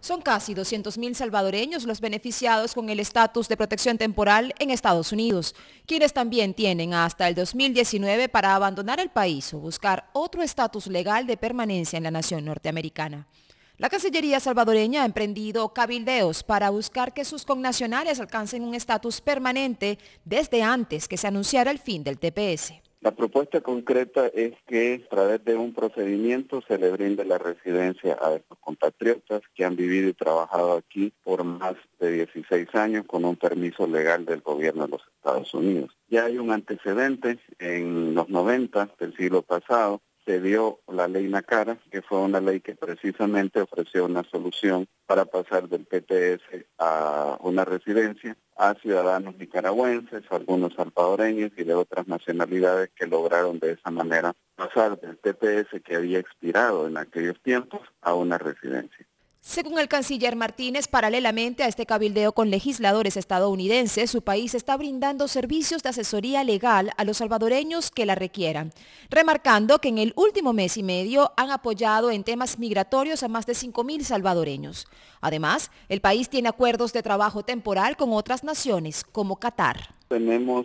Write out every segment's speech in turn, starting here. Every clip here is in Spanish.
Son casi 200.000 salvadoreños los beneficiados con el estatus de protección temporal en Estados Unidos, quienes también tienen hasta el 2019 para abandonar el país o buscar otro estatus legal de permanencia en la nación norteamericana. La Cancillería salvadoreña ha emprendido cabildeos para buscar que sus connacionales alcancen un estatus permanente desde antes que se anunciara el fin del TPS. La propuesta concreta es que a través de un procedimiento se le brinde la residencia a estos compatriotas que han vivido y trabajado aquí por más de 16 años con un permiso legal del gobierno de los Estados Unidos. Ya hay un antecedente en los 90 del siglo pasado. Se dio la ley NACARA, que fue una ley que precisamente ofreció una solución para pasar del TPS a una residencia a ciudadanos nicaragüenses, algunos salvadoreños y de otras nacionalidades que lograron de esa manera pasar del TPS que había expirado en aquellos tiempos a una residencia. Según el canciller Martínez, paralelamente a este cabildeo con legisladores estadounidenses, su país está brindando servicios de asesoría legal a los salvadoreños que la requieran, remarcando que en el último mes y medio han apoyado en temas migratorios a más de 5.000 salvadoreños. Además, el país tiene acuerdos de trabajo temporal con otras naciones, como Qatar. Tenemos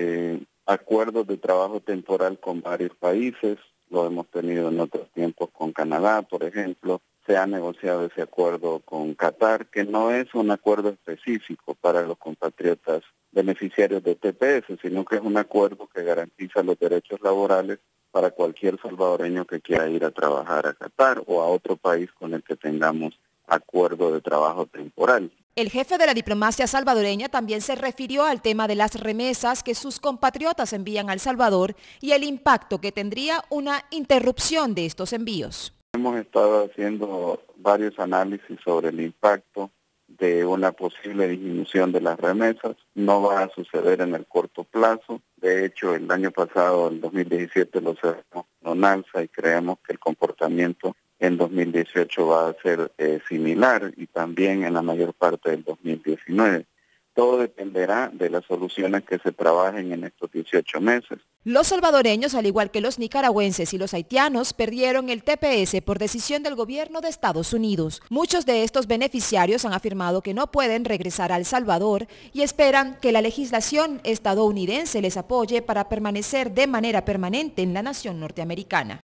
acuerdos de trabajo temporal con varios países, lo hemos tenido en otros tiempos con Canadá, por ejemplo. Se ha negociado ese acuerdo con Qatar, que no es un acuerdo específico para los compatriotas beneficiarios de TPS, sino que es un acuerdo que garantiza los derechos laborales para cualquier salvadoreño que quiera ir a trabajar a Qatar o a otro país con el que tengamos acuerdo de trabajo temporal. El jefe de la diplomacia salvadoreña también se refirió al tema de las remesas que sus compatriotas envían a El Salvador y el impacto que tendría una interrupción de estos envíos. Hemos estado haciendo varios análisis sobre el impacto de una posible disminución de las remesas. No va a suceder en el corto plazo. De hecho, el año pasado, en 2017, lo cerramos con alza y creemos que el comportamiento en 2018 va a ser similar y también en la mayor parte del 2019. Todo dependerá de las soluciones que se trabajen en estos 18 meses. Los salvadoreños, al igual que los nicaragüenses y los haitianos, perdieron el TPS por decisión del gobierno de Estados Unidos. Muchos de estos beneficiarios han afirmado que no pueden regresar a El Salvador y esperan que la legislación estadounidense les apoye para permanecer de manera permanente en la nación norteamericana.